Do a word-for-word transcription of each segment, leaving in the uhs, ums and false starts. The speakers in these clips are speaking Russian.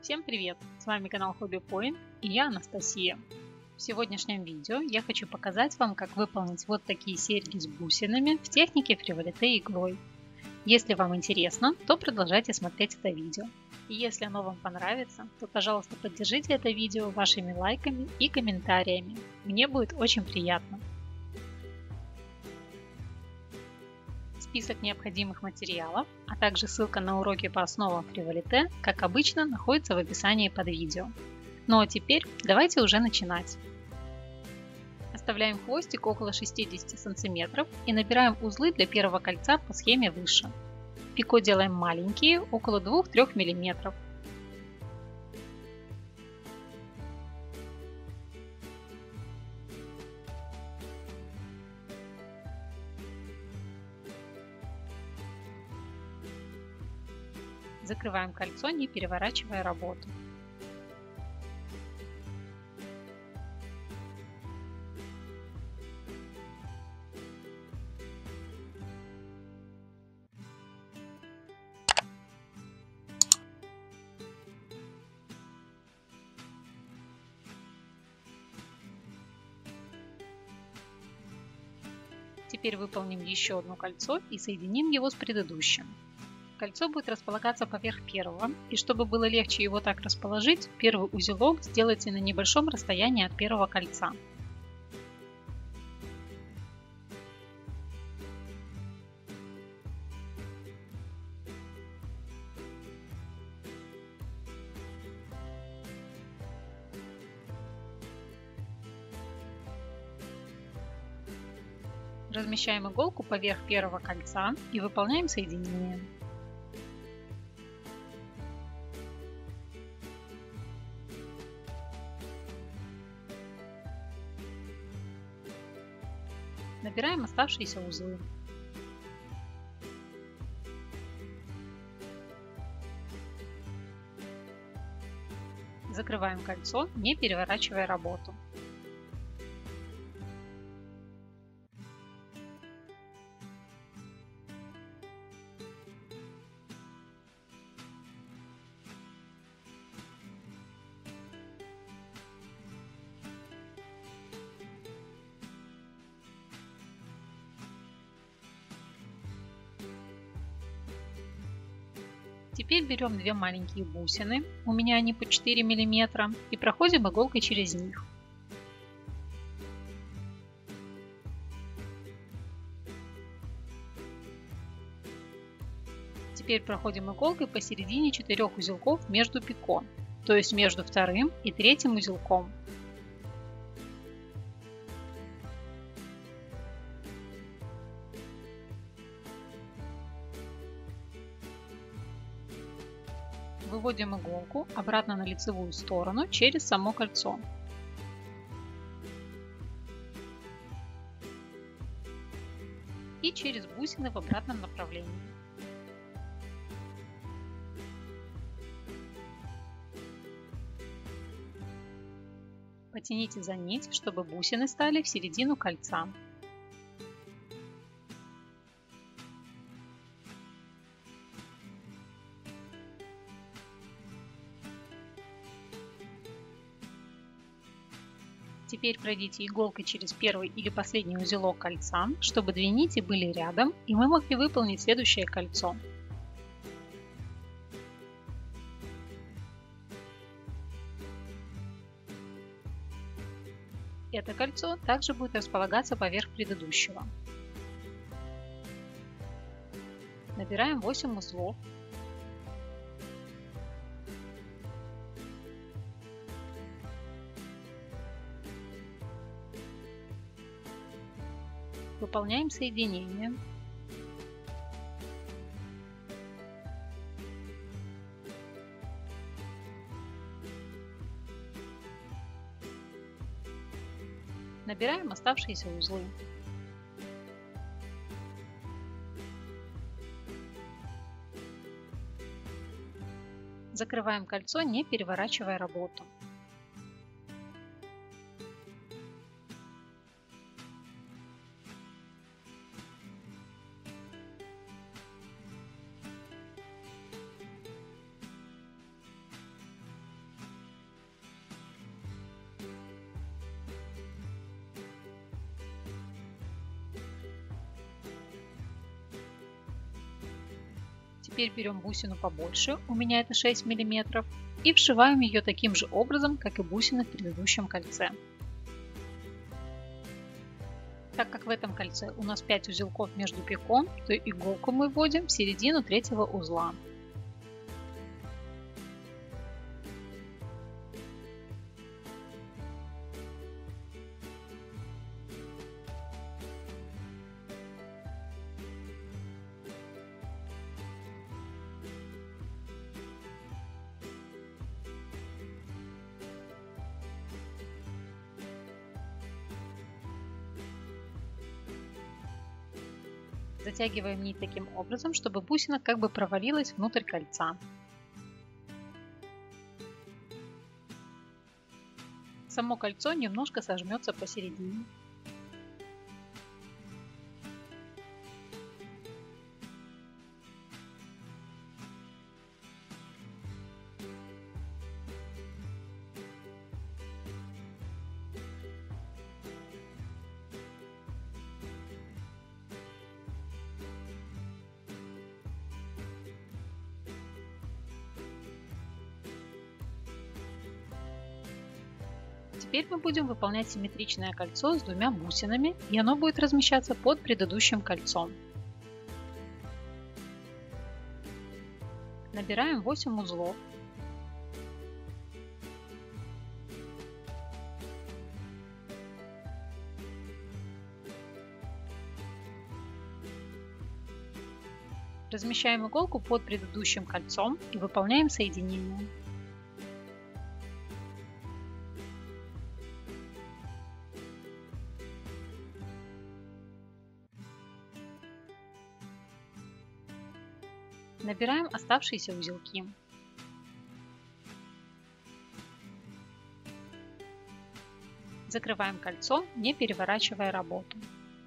Всем привет! С вами канал Hobby Point и я Анастасия. В сегодняшнем видео я хочу показать вам, как выполнить вот такие серьги с бусинами в технике фриволите иглой. Если вам интересно, то продолжайте смотреть это видео. И если оно вам понравится, то пожалуйста поддержите это видео вашими лайками и комментариями. Мне будет очень приятно. Список необходимых материалов, а также ссылка на уроки по основам фриволите, как обычно, находится в описании под видео. Ну а теперь давайте уже начинать. Оставляем хвостик около шестидесяти сантиметров и набираем узлы для первого кольца по схеме выше. Пико делаем маленькие, около двух-трёх миллиметров. Закрываем кольцо, не переворачивая работу. Теперь выполним еще одно кольцо и соединим его с предыдущим. Кольцо будет располагаться поверх первого, и чтобы было легче его так расположить, первый узелок сделайте на небольшом расстоянии от первого кольца. Размещаем иголку поверх первого кольца и выполняем соединение. Набираем оставшиеся узлы. Закрываем кольцо, не переворачивая работу. Теперь берем две маленькие бусины, у меня они по четыре миллиметра, и проходим иголкой через них. Теперь проходим иголкой посередине четырех узелков между пико, то есть между вторым и третьим узелком. Выводим иголку обратно на лицевую сторону через само кольцо. И через бусины в обратном направлении. Потяните за нить, чтобы бусины стали в середину кольца. Теперь пройдите иголкой через первый или последний узелок кольца, чтобы две нити были рядом и мы могли выполнить следующее кольцо. Это кольцо также будет располагаться поверх предыдущего. Набираем восемь узлов. Выполняем соединение. Набираем оставшиеся узлы. Закрываем кольцо, не переворачивая работу. Теперь берем бусину побольше, у меня это шесть миллиметров, и вшиваем ее таким же образом, как и бусины в предыдущем кольце. Так как в этом кольце у нас пять узелков между пиком, то иголку мы вводим в середину третьего узла. Затягиваем нить таким образом, чтобы бусина как бы провалилась внутрь кольца. Само кольцо немножко сожмется посередине. Теперь мы будем выполнять симметричное кольцо с двумя бусинами, и оно будет размещаться под предыдущим кольцом. Набираем восемь узлов. Размещаем иголку под предыдущим кольцом и выполняем соединение. Набираем оставшиеся узелки. Закрываем кольцо, не переворачивая работу.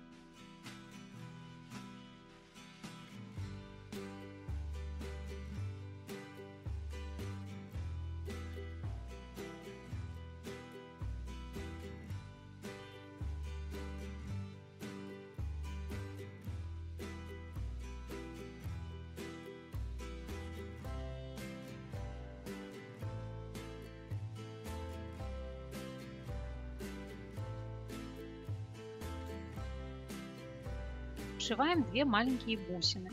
Вшиваем две маленькие бусины.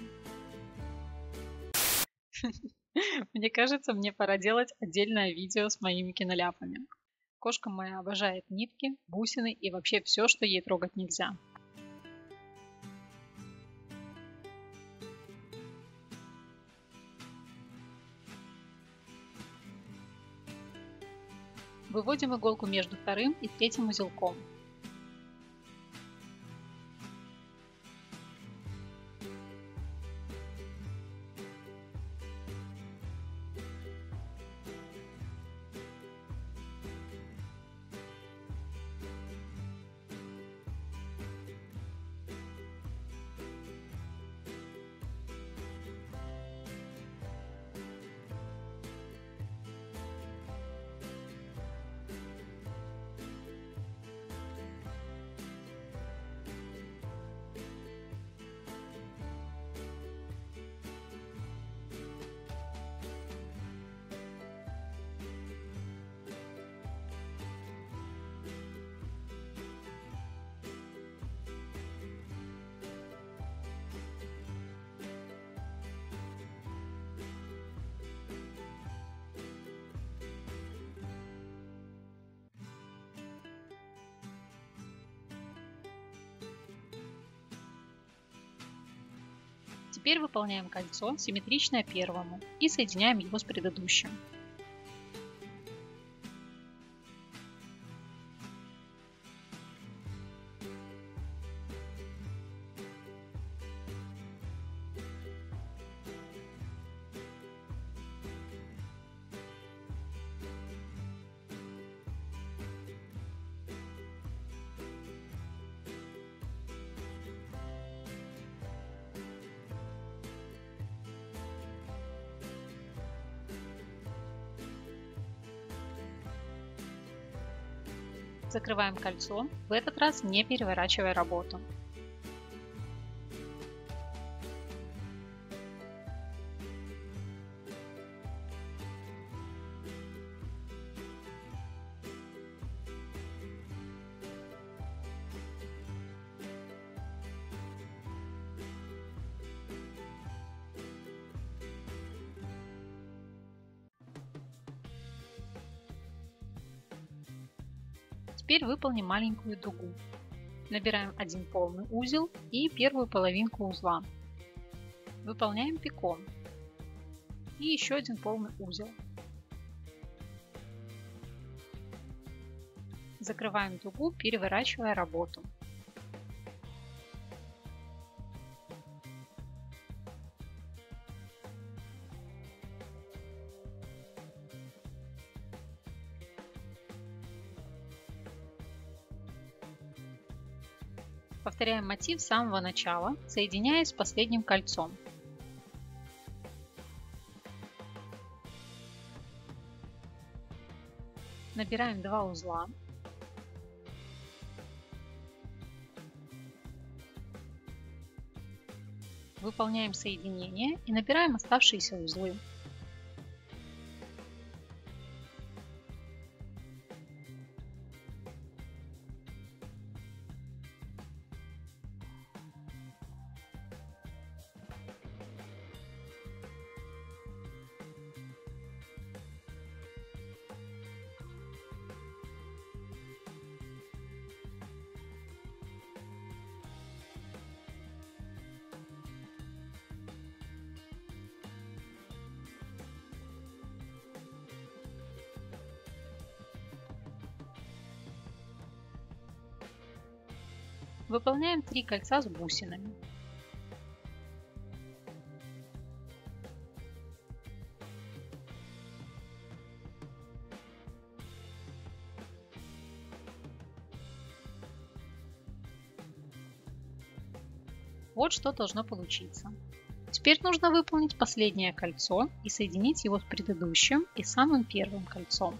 Мне кажется, мне пора делать отдельное видео с моими киноляпами. Кошка моя обожает нитки, бусины и вообще все, что ей трогать нельзя. Выводим иголку между вторым и третьим узелком. Теперь выполняем кольцо, симметричное первому, и соединяем его с предыдущим. Закрываем кольцо, в этот раз не переворачивая работу. Теперь выполним маленькую дугу. Набираем один полный узел и первую половинку узла. Выполняем пико и еще один полный узел. Закрываем дугу, переворачивая работу. Повторяем мотив с самого начала, соединяясь с последним кольцом. Набираем два узла. Выполняем соединение и набираем оставшиеся узлы. Выполняем три кольца с бусинами. Вот что должно получиться. Теперь нужно выполнить последнее кольцо и соединить его с предыдущим и самым первым кольцом.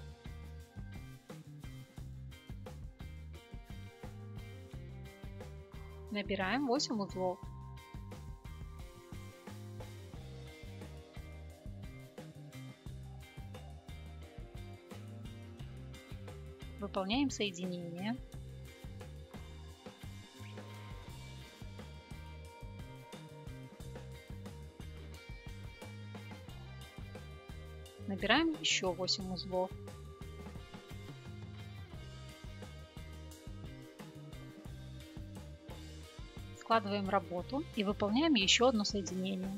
Набираем восемь узлов. Выполняем соединение. Набираем еще восемь узлов. Складываем работу и выполняем еще одно соединение.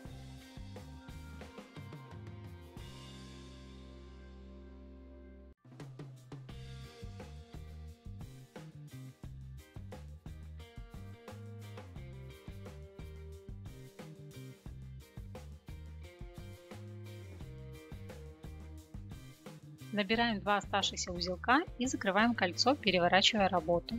Набираем два оставшихся узелка и закрываем кольцо, переворачивая работу.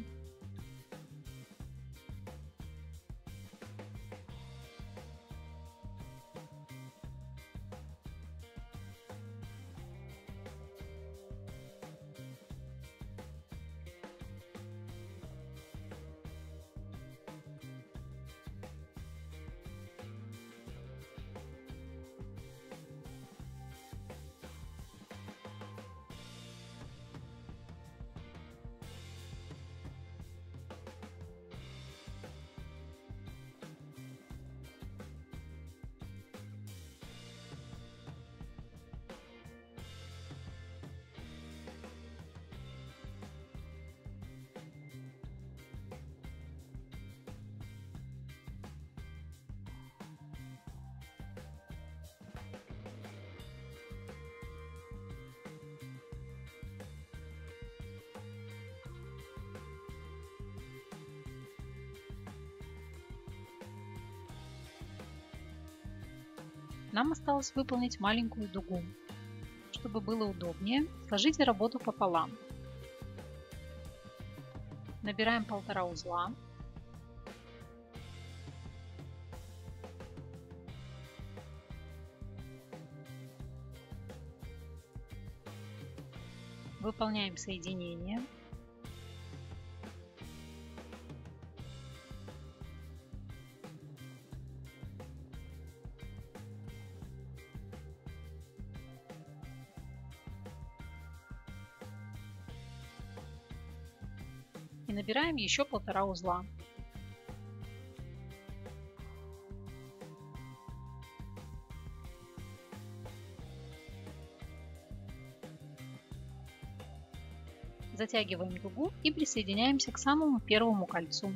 Нам осталось выполнить маленькую дугу. Чтобы было удобнее, сложите работу пополам. Набираем полтора узла. Выполняем соединение. И набираем еще полтора узла. Затягиваем дугу и присоединяемся к самому первому кольцу.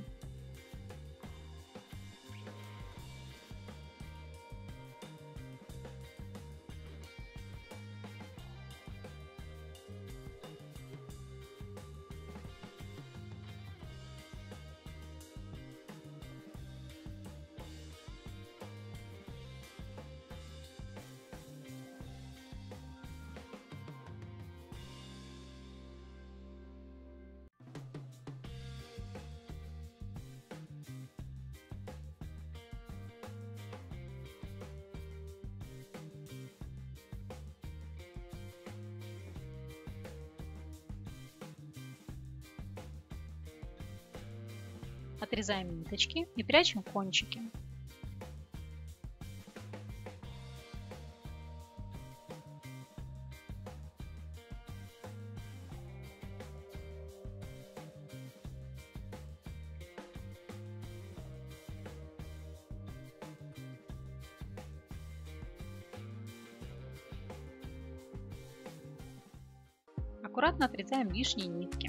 Отрезаем ниточки и прячем кончики. Аккуратно отрезаем лишние нитки.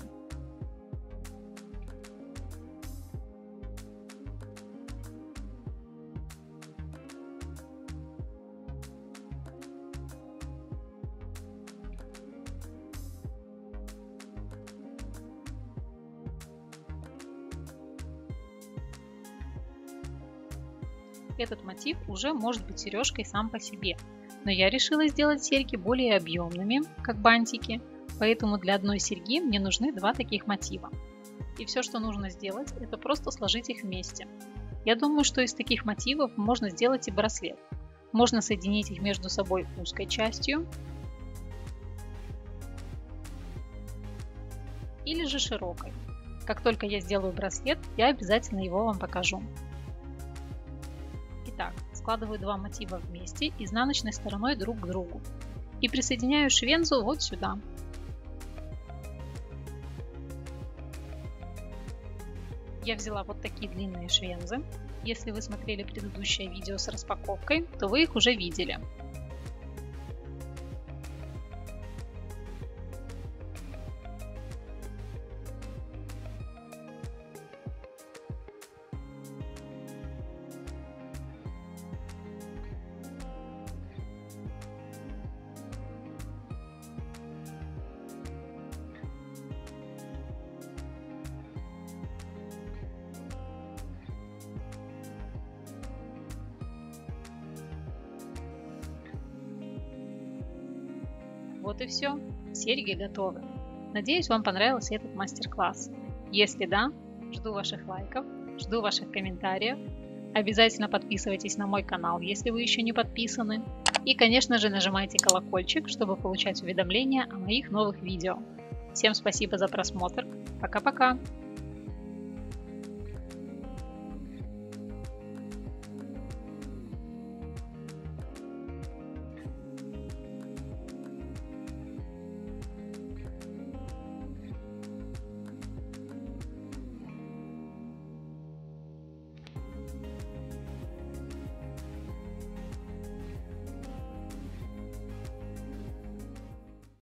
Этот мотив уже может быть сережкой сам по себе, но я решила сделать серьги более объемными, как бантики, поэтому для одной серьги мне нужны два таких мотива. И все, что нужно сделать, это просто сложить их вместе. Я думаю, что из таких мотивов можно сделать и браслет. Можно соединить их между собой узкой частью или же широкой. Как только я сделаю браслет, я обязательно его вам покажу. Итак, складываю два мотива вместе изнаночной стороной друг к другу и присоединяю швензу вот сюда. Я взяла вот такие длинные швензы. Если вы смотрели предыдущее видео с распаковкой, то вы их уже видели. Вот и все, серьги готовы. Надеюсь, вам понравился этот мастер-класс. Если да, жду ваших лайков, жду ваших комментариев. Обязательно подписывайтесь на мой канал, если вы еще не подписаны. И, конечно же, нажимайте колокольчик, чтобы получать уведомления о моих новых видео. Всем спасибо за просмотр. Пока-пока!